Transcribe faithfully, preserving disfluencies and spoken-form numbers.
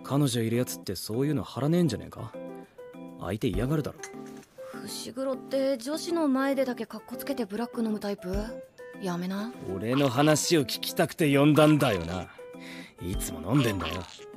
彼女いるやつってそういうの腹ねえんじゃねえか。相手嫌がるだろ。 伏黒って女子の前でだけカッコつけてブラック飲むタイプ？やめな。 俺の話を聞きたくて呼んだんだよな。いつも飲んでんだよ。